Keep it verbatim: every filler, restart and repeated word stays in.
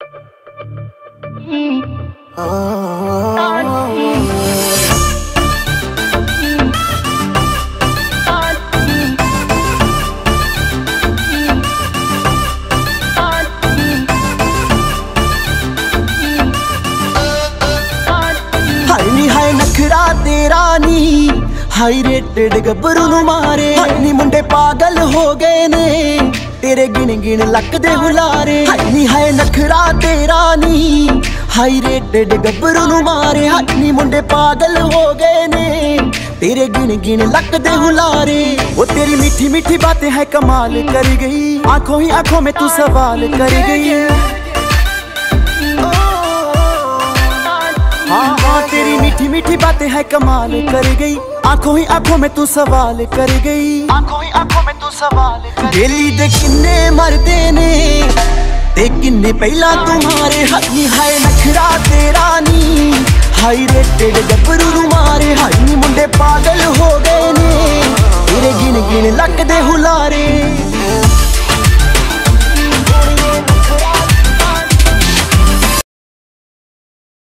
हाय नखरा तेरा नी high rated गब्बरू नू मारे नी मुंडे पागल हो गए ने तेरे गिन गिन लक दे हुलारे। नी हाय नखरा तेरा नी हाई रेटेड गब्बरू नू मारे नी मुंडे पागल हो गए ने तेरे गिन गिन लक दे हुलारे। वो तेरी मीठी मीठी बातें है कमाल कर गई, आंखों ही आंखों में तू सवाल कर गई। हाँ हाँ तेरी मीठी मीठी बातें है कमाल कर गई, आंखों ही आंखों में तू सवाल कर गई। आंखों ही आंखों में तू सवाल कर गेली दे किन्ने मरदे ने ते किन्ने पहला तुम्हारे हनी। हाय नखरा तेरा नी हाई रेटेड गब्बरू नू मारे हाई नी मुंडे पागल हो गए ने तेरे गिन गिन लक दे